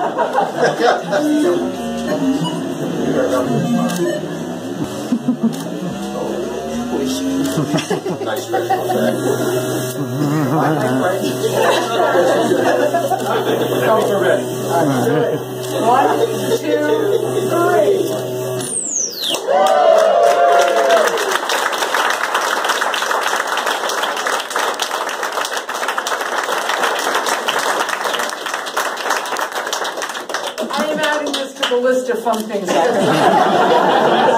Nice visual effect. One, two, three. I am adding this to the list of fun things I